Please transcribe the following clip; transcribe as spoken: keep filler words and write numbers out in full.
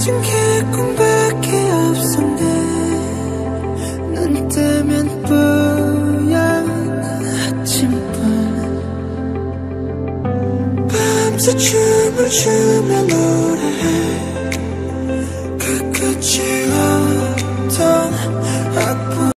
가진 게 꿈밖에 없었네. 눈 뜨면 뿌연 아침밤 밤새 춤을 추며 노래해.